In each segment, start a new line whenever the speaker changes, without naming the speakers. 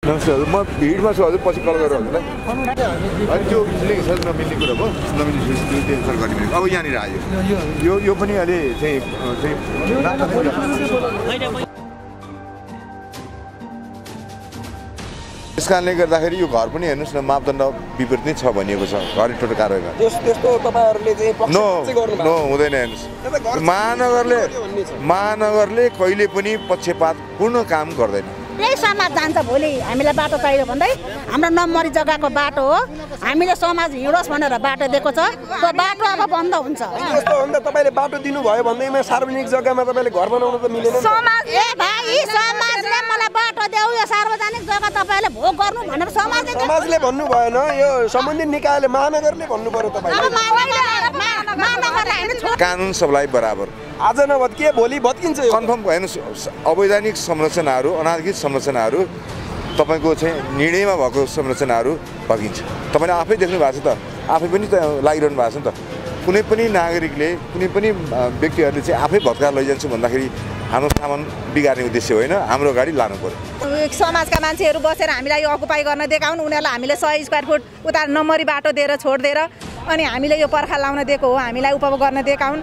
नमस्ते हजुर, म भिडमा छु हजुर, पछि कल गरेर हजुरलाई। अनि त्यो लिङ्क छ नमिल्ने कुरा भयो, नमिल्ने ट्रान्सफर गर्ने भनेको अब यहाँनिर आयो। यो पनि अहिले चाहिँ त्यस कारणले गर्दाखेरि यो घर पनि हेर्नुहोस् न मापदण्ड विपरीत नै छ भनिएको छ घर टोटल कारवाहीमा।
त्यस्तो तपाईहरुले चाहिँ पक्षपात चाहिँ गर्नु
नो हुँदैन हेर्नुहोस्। महानगरले कहिले पनि पक्षपातपूर्ण काम गर्दैन।
यही समाज जान्छ भोलि हामीलाई बाटो चाहियो भन्दै हाम्रो नम्बरी जग्गाको बाटो हो, हामीले समाज हिँडोस् भनेर बाटो दिएको छ, त्यो बाटो अब बन्द हुन्छ।
कस्तो हो त तपाईले बाटो दिनु भयो भन्दैमा सार्वजनिक जग्गामा तपाईले घर बनाउन त मिलेन।
समाज भाइ समाजले मलाई बाटो देऊ, यो सार्वजनिक जग्गा तपाईले भोग गर्नु भनेर
समाजले भन्नु भएन, यो सम्बन्धित निकायले महानगरले भन्नु पर्यो तपाईले।
कानुन सबलाई बराबर।
आज नभत्किए भोलि भत्किन्छ।
कन्फर्म हेर्नुहोस्, अवैधानिक संरचनाहरू अनाधिकृत संरचनाहरू तपाईको चाहिँ निर्णयमा भएको संरचनाहरू भगिन्छ। तपाईले आफै देख्नु भएको छ त, आफै पनि त लागिरहनु भएको छ नि त। कुनै पनि नागरिकले कुनै पनि व्यक्तिहरूले चाहिँ आफै भत्काएर लैजान्छु भन्दाखेरि हाम्रो सामान बिगार्ने उद्देश्य होइन, हाम्रो गाडी लानु पर्यो।
समाजका मान्छेहरू बसेर हामीलाई यो अकुपाई गर्न दिएका हुन्, उनीहरूलाई हामीले 100 स्क्वायर फुट उता नम्बरी बाटो दिएर छोडिदिएर अनि हामीले यो पर्खा लाउन दिएको हो, हामीलाई उपभोग गर्न दिएका हुन्।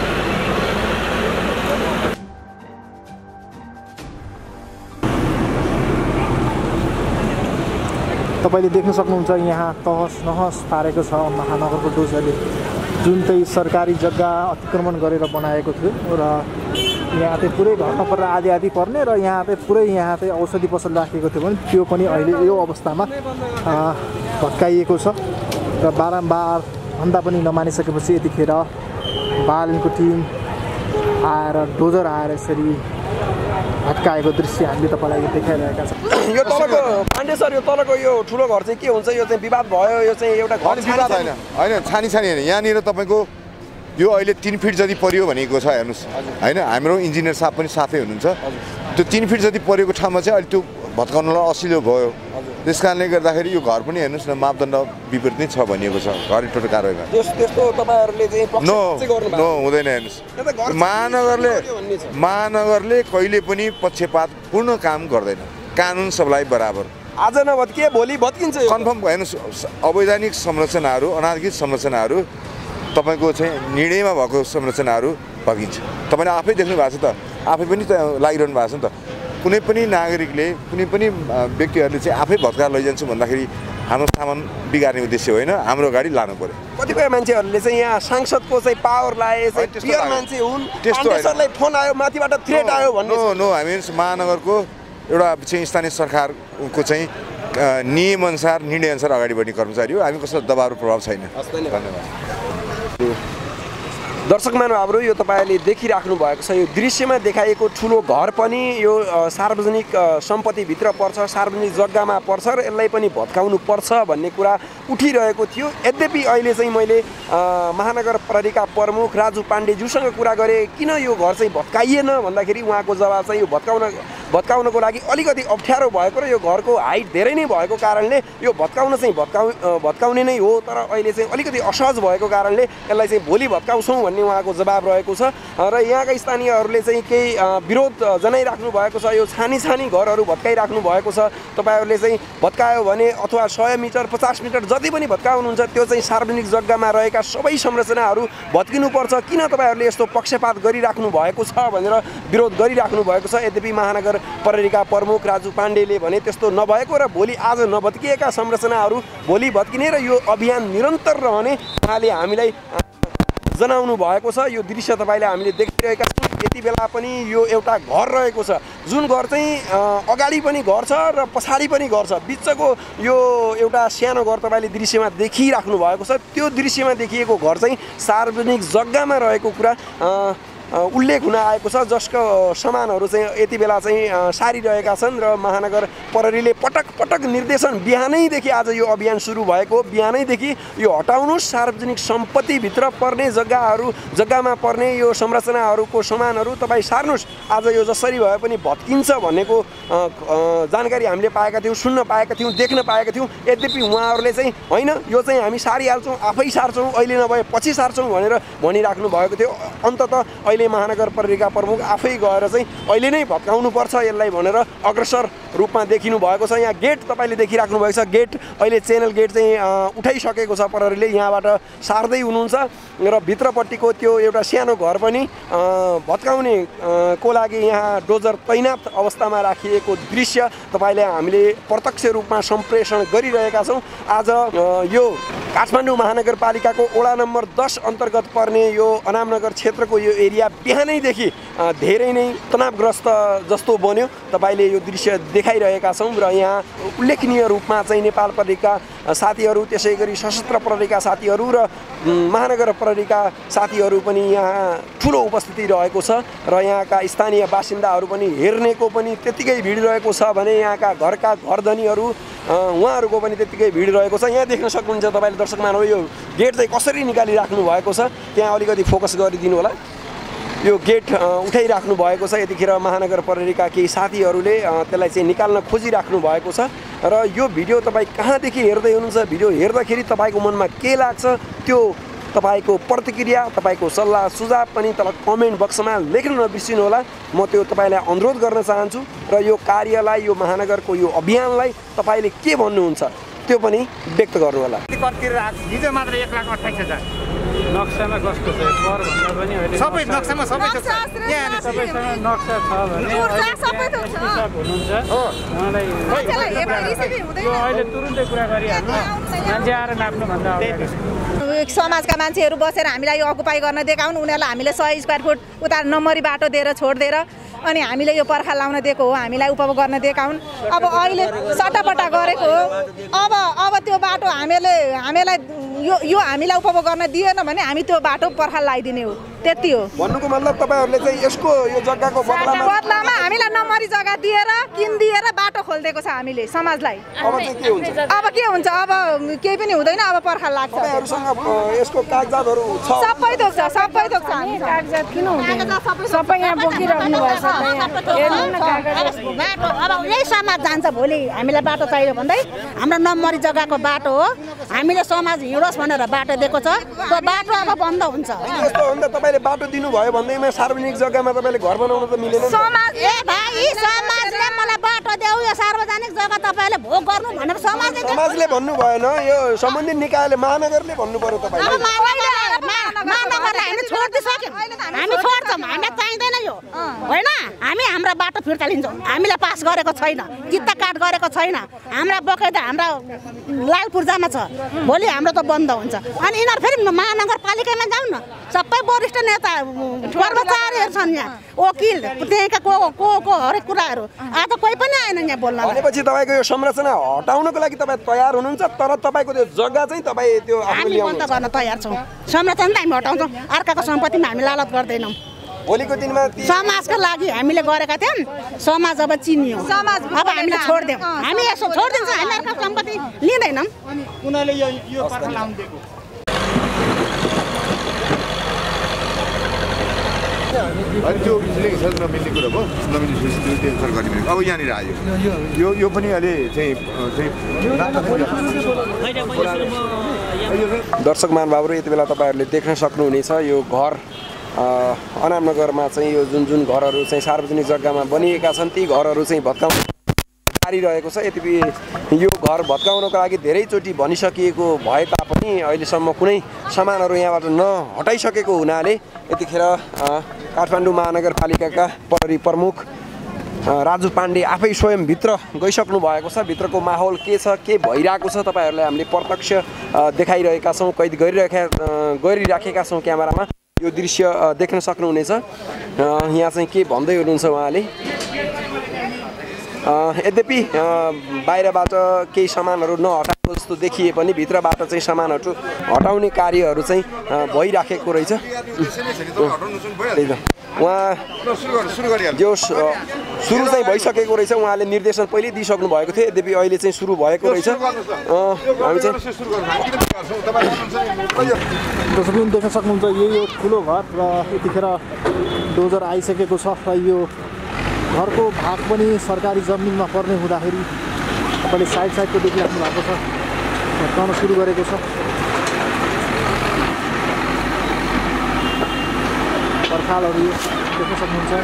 तपाईले देख्न सक्नुहुन्छ यहाँ तहस नहस पारेको छ महानगरको डोजरले, जुन चाहिँ सरकारी जग्गा अतिक्रमण गरेर बनाएको थियो र यहाँ चाहिँ पुरै घट्न परेर आधी पर्ने र यहाँ चाहिँ पुरै यहाँ चाहिँ औषधि पसल राखेको थियो भने त्यो पनि अहिले यो अवस्थामा भत्काइएको छ र बारम्बार भन्दा पनि नमानिसकेपछि यतिखेर बालनको टिम आएर डोजर आएर यसरी भत्काएको दृश्य हामीले तपाईलाई देखाइरहेका छौँ।
यो तलको पाण्डे सर, यो तलको यो ठुलो घर चाहिँ के हुन्छ? यो चाहिँ विवाद भयो, यो चाहिँ एउटा घर
विवाद होइन, छानी होइन। यहाँनिर तपाईँको यो अहिले 3 फिट जति परियो भनेको छ हेर्नुहोस् होइन। हाम्रो इन्जिनियर साहब पनि साथै हुनुहुन्छ। त्यो 3 फिट जति परेको ठाउँमा चाहिँ अहिले त्यो भत्काउनलाई असिलो भयो। त्यस कारणले गर्दाखेरि यो घर पनि हेर्नुहोस् न मापदण्ड विपरीत नै छ भनिएको छ घर टोटल कारवाहीमा।
त्यस्तो तपाईहरुले चाहिँ पक्षपात चाहिँ गर्नु
नो हुँदैन हेर्नुहोस्। महानगरले कहिले पनि पक्षपातपूर्ण काम गर्दैन। कानुन सबलाई बराबर।
आज नभत्किए भोलि भत्किन्छ।
कन्फर्म हेर्नुहोस्, अवैधानिक संरचनाहरू अनाधिकृत संरचनाहरू तपाईको चाहिँ निर्णयमा भएको संरचनाहरू भगिन्छ। तपाईले आफै देख्नु भएको छ त, आफै पनि त लागिरहनु भएको छ नि त। कुनै पनि नागरिकले कुनै पनि व्यक्तिहरूले चाहिँ आफै भत्काएर लैजान्छु भन्दाखेरि हाम्रो सामान बिगार्ने उद्देश्य होइन, हाम्रो गाडी लानु पर्यो।
कतिपय मान्छेहरूले चाहिँ यहाँ सांसदको चाहिँ पावर लाए चाहिँ पियर मान्छे हुन्, त्यसलाई फोन आयो माथिबाट थ्रेट आयो भन्ने।
नो हामी महानगरको एउटा चाहिँ स्थानीय सरकारको चाहिँ नियम अनुसार निर्णय अनुसार अगाडि बढ्ने कर्मचारी हो। हामी कस्तो दबाव प्रभाव छैन।
धन्यवाद। दर्शक महानुभावहरू, यो तपाईले देखिराख्नु भएको छ यो दृश्यमा देखाइएको ठुलो घर पनि यो सार्वजनिक सम्पत्तिभित्र पर्छ, सार्वजनिक जग्गामा पर्छ र यसलाई पनि भत्काउनु पर्छ भन्ने कुरा उठिरहेको थियो। यद्यपि अहिले चाहिँ मैले महानगर प्रहरीका प्रमुख राजु पाण्डेज्यूसँग कुरा गरेँ किन यो घर चाहिँ भत्काइएन भन्दाखेरि उहाँको जवाब चाहिँ यो भत्काउनको लागि अलिकति अप्ठ्यारो भएको र यो घरको हाइट धेरै नै भएको कारणले यो भत्काउने नै हो, तर अहिले चाहिँ अलिकति असहज भएको कारणले यसलाई चाहिँ भोलि भत्काउँछौँ भन्ने उहाँको जवाब रहेको छ। र यहाँका स्थानीयहरूले चाहिँ केही विरोध जनाइराख्नु भएको छ। यो छानी घरहरू भत्काइराख्नु भएको छ। तपाईहरूले चाहिँ भत्कायो भने अथवा 100 मिटर 50 मिटर जति पनि भत्काउनुहुन्छ त्यो चाहिँ सार्वजनिक जग्गामा रहेका सबै संरचनाहरू भत्किनुपर्छ। किन तपाईँहरूले यस्तो पक्षपात गरिराख्नु भएको छ भनेर विरोध गरिराख्नु भएको छ। यद्यपि महानगर प्रहरीका प्रमुख राजु पाण्डेले भने त्यस्तो नभएको र भोलि आज नभत्किएका संरचनाहरू भोलि भत्किने र यो अभियान निरन्तर रहने उहाँले हामीलाई जनाउनु भएको छ। यो दृश्य तपाईले हामीले देखिरहेका छौँ। यति बेला पनि यो एउटा घर रहेको छ, जुन घर चाहिँ अगाडि पनि घर छ र पछाडि पनि घर छ। बिचको यो एउटा सानो घर तपाईले दृश्यमा देखिराख्नु भएको छ। त्यो दृश्यमा देखिएको घर चाहिँ सार्वजनिक जग्गामा रहेको कुरा उल्लेख हुन आएको छ, जसको सामानहरू चाहिँ यति बेला चाहिँ सारिरहेका छन् र महानगर प्रहरीले पटक निर्देशन बिहानैदेखि आज यो अभियान सुरु भएको बिहानैदेखि यो हटाउनुस्, सार्वजनिक सम्पत्तिभित्र पर्ने जग्गामा पर्ने यो संरचनाहरूको सामानहरू तपाईँ सार्नुस्, आज यो जसरी भए पनि भत्किन्छ भन्नेको जानकारी हामीले पाएका थियौँ, सुन्न पाएका थियौँ, देख्न पाएका थियौँ। यद्यपि उहाँहरूले चाहिँ होइन यो चाहिँ हामी सारिहाल्छौँ, आफै सार्छौँ, अहिले नभए पछि सार्छौँ भनेर भनिराख्नु भएको थियो। अन्ततः अहिले महानगरपालिका प्रमुख आफै गएर चाहिँ अहिले नै भत्काउनुपर्छ यसलाई भनेर अग्रसर रूपमा देखिनु भएको छ। यहाँ गेट तपाईँले देखिराख्नु भएको छ, गेट अहिले चेनल गेट चाहिँ उठाइसकेको छ प्रहरीले, यहाँबाट सार्दै हुनुहुन्छ र भित्रपट्टिको त्यो एउटा सानो घर पनि भत्काउने को लागि यहाँ डोजर तैनात अवस्थामा राखिएको दृश्य तपाईँले हामीले प्रत्यक्ष रूपमा सम्प्रेषण गरिरहेका छौँ। आज यो काठमाडौँ महानगरपालिकाको वडा नम्बर 10 अन्तर्गत पर्ने यो अनामनगर क्षेत्रको यो एरिया बिहानैदेखि धेरै नै तनावग्रस्त जस्तो बन्यो। तपाईँले यो दृश्य देखाइरहेका छौँ र यहाँ उल्लेखनीय रूपमा चाहिँ नेपाल प्रहरीका साथीहरू, त्यसै गरी सशस्त्र प्रहरीका साथीहरू र महानगर प्रहरीका साथीहरू पनि यहाँ ठुलो उपस्थिति रहेको छ र यहाँका स्थानीय बासिन्दाहरू पनि हेर्नेको पनि त्यत्तिकै भिड रहेको छ भने यहाँका घरका घरधनीहरू उहाँहरूको पनि त्यत्तिकै भिड रहेको छ। यहाँ देख्न सक्नुहुन्छ तपाईँले दर्शक महानुभाव, यो गेट चाहिँ कसरी निकालिराख्नु भएको छ त्यहाँ अलिकति फोकस गरिदिनु होला। यो गेट उठाइराख्नु भएको छ, यतिखेर महानगर प्रहरीका केही साथीहरूले त्यसलाई चाहिँ निकाल्न खोजिराख्नु भएको छ र यो भिडियो तपाईँ कहाँदेखि हेर्दै हुनुहुन्छ, भिडियो हेर्दाखेरि तपाईँको मनमा के लाग्छ त्यो तपाईँको प्रतिक्रिया, तपाईँको सल्लाह सुझाव पनि तल कमेन्ट बक्समा लेख्न नबिर्सिनु होला। म त्यो तपाईँलाई अनुरोध गर्न चाहन्छु र यो कार्यलाई, यो महानगरको यो अभियानलाई तपाईँले के भन्नुहुन्छ त्यो पनि व्यक्त गर्नु होला।
हिजो मात्र 1,28,000 नक्सामा कस्तो छ पर भन्दा पनि अहिले सबै नक्सामा सबै छ। यहाँ सबैसँग नक्सा छ भने सबै त छ हुनुहुन्छ हो। मलाई यो अहिले तुरुन्तै कुरा गरिहाल्नु, मान्छे आएर नाप्नु भन्दा अगाडि
समाजका मान्छेहरू बसेर हामीलाई यो अकुपाई गर्न दिएका हुन्। उनीहरूलाई हामीले 100 स्क्वायर फुट उता नम्बरी बाटो दिएर छोडिदिएर अनि हामीले यो पर्खा लाउन दिएको हो, हामीलाई उपभोग गर्न दिएका हुन्। अब अहिले सट्टापट्टा गरेको हो। अब त्यो बाटो हामीलाई यो हामीलाई उपभोग गर्न दिएन भने हामी त्यो बाटो पर्खा लगाइदिने हो, त्यति हो
भन्नुको मतलब। तपाईँहरूले चाहिँ यसको यो जग्गाको
बदलामा हामीलाई नम्बरी जग्गा दिएर किनिदिएर बाटो खोलिदिएको छ हामीले समाजलाई। अब के हुन्छ, अब केही पनि हुँदैन, अब पर्खा लाग्छ।
यसको कागजातहरू छ,
सबै थोक छ, सबै थोक छ।
कागजात किन हुँदैन, सबै यहाँ बोकिराख्नु भएको छ।
बाटो अब यही समाज जान्छ, भोलि हामीलाई बाटो चाहियो भन्दै हाम्रो नम्बरी जग्गाको बाटो हो, हामीले समाज हिँडोस् भनेर बाटो दिएको छ। त्यो बाटो अब बन्द हुन्छ।
यस्तो हो नि त, तपाईँले बाटो दिनुभयो भन्दैमा सार्वजनिक जग्गामा तपाईँले घर बनाउन त मिलेन।
समाज समाजले मलाई बाटो देऊ, यो सार्वजनिक जग्गा तपाईँले भोग गर्नु भनेर
समाजले भन्नु भएन, यो सम्बन्धित निकायले महानगरले भन्नु पर्यो। तपाईँले
महानगरलाई हामी छोडिदिइसक्यौँ, हामी छोड्छौँ, हामीलाई चाहिँदैन यो होइन। हामी हाम्रा बाटो फिर्ता लिन्छौँ, हामीलाई पास गरेको छैन, किता काट गरेको छैन, हाम्रा बकाइदा हाम्रा लाल पूर्जामा छ। भोलि हाम्रो त बन्द हुन्छ अनि यिनीहरू फेरि महानगरपालिकामा जाउँ न। सबै वरिष्ठ नेता कर्मचारीहरू छन् यहाँ, वकिल, त्यहीँका को हरेक कुराहरू। आज कोही पनि आएन यहाँ बोल्न।
भनेपछि तपाईँको यो संरचना हटाउनको लागि तपाईँ तयार हुनुहुन्छ, तर तपाईँको त्यो जग्गा चाहिँ तपाईँ त्यो
हामी बन्द गर्न तयार छौँ। संरचना त हामी हटाउँछौँ, अर्काको सम्पत्तिमा हामी लालच गर्दैनौँ।
भोलिको दिनमा
समाजका लागि हामीले गरेका थियौँ, समाज अब चिनियो, अब हामीले छोडिदियौँ। हामी यसो छोडिदिन्छौँ, हामी अर्काको सम्पत्ति लिँदैनौँ।
कुनाले यो पर्खा लाउन दिएको
त्यो नमिल्ने कुरा भयो, नमिल्ने टेन्सन गर्ने। अब यहाँनिर आयो यो पनि अहिले चाहिँ
दर्शक महानुभावहरू यति बेला तपाईँहरूले देख्न सक्नुहुनेछ यो घर अनामनगरमा चाहिँ यो जुन घरहरू चाहिँ सार्वजनिक जग्गामा बनिएका छन् ती घरहरू चाहिँ भत्काउन पारिरहेको छ। यद्यपि यो घर भत्काउनको लागि धेरैचोटि भनिसकिएको भए तापनि अहिलेसम्म कुनै सामानहरू यहाँबाट नहटाइसकेको हुनाले यतिखेर काठमाडौँ महानगरपालिकाका प्रहरी प्रमुख राजु पाण्डे आफै स्वयं भित्र गइसक्नु भएको छ। भित्रको माहौल के छ, के भइरहेको छ तपाईँहरूलाई हामीले प्रत्यक्ष देखाइरहेका छौँ, कैद गरिराखेका छौँ क्यामेरामा। यो दृश्य देख्न सक्नुहुनेछ। यहाँ चाहिँ के भन्दै हुनुहुन्छ उहाँले। यद्यपि बाहिरबाट केही सामानहरू नहटाएको जस्तो देखिए पनि भित्रबाट चाहिँ सामानहरू हटाउने कार्यहरू चाहिँ भइराखेको रहेछ। उहाँ जो सुरु चाहिँ भइसकेको रहेछ, उहाँले निर्देशन पहिले दिइसक्नु भएको थियो, यद्यपि अहिले चाहिँ सुरु भएको रहेछ। हामी चाहिँ
देख्न सक्नुहुन्छ यही यो ठुलो घर र यतिखेर डोजर आइसकेको छ र यो घरको भाग पनि सरकारी जमिनमा पर्ने हुँदाखेरि तपाईँले साइडको देखिराख्नु भएको छ, भत्काउन सुरु गरेको छ। पर्खालहरू देख्न सक्नुहुन्छ।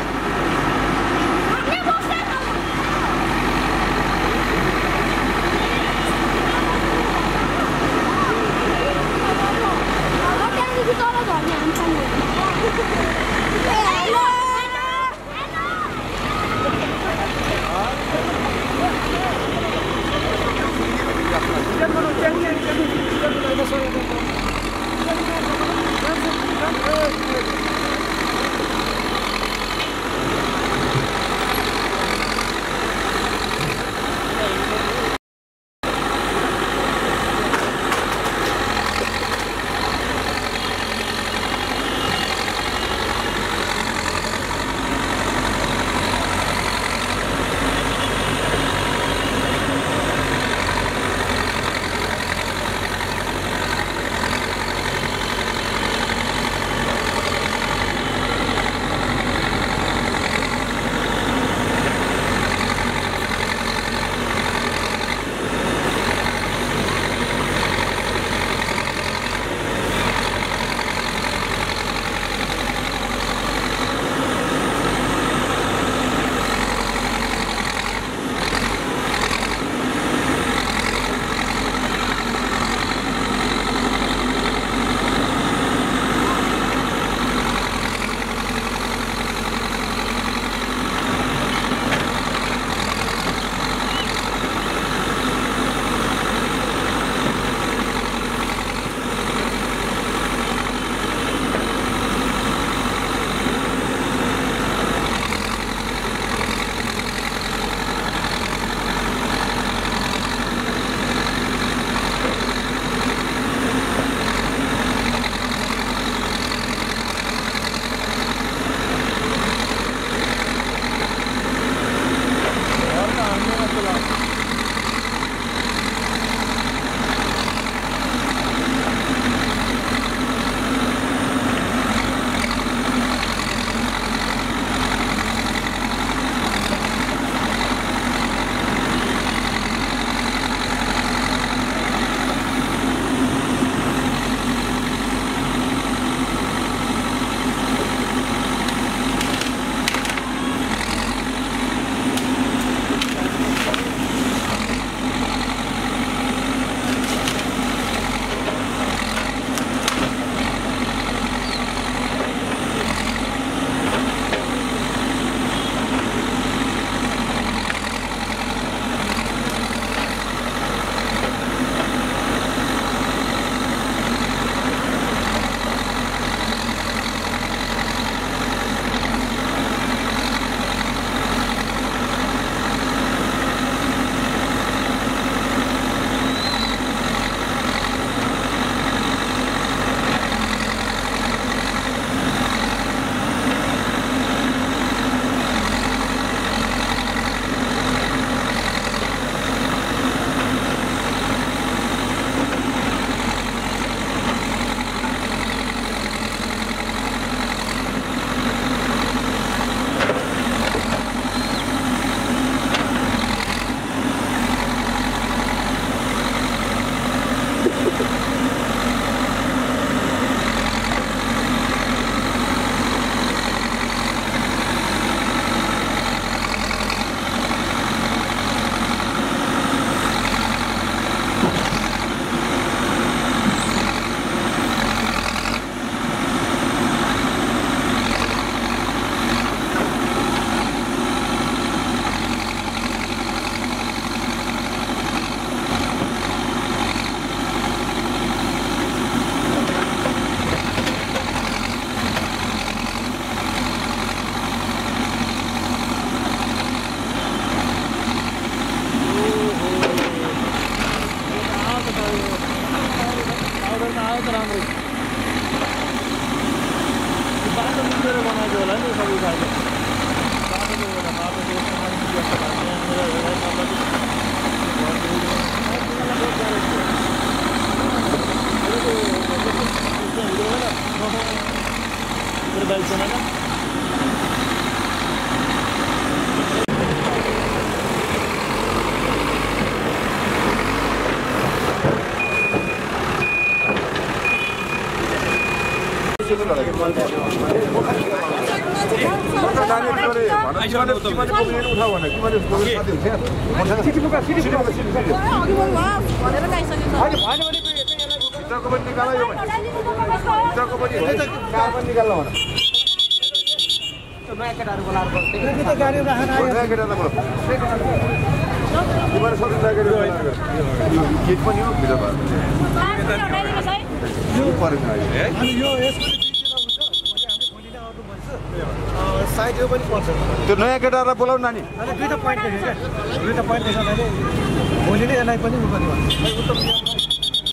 त्यो नयाँ केटाहरूलाई बोलाउ नानी
दुईटा पोइन्ट देख्यो क्या दुईटा पोइन्ट देख्दा भोलि नै यसलाई पनि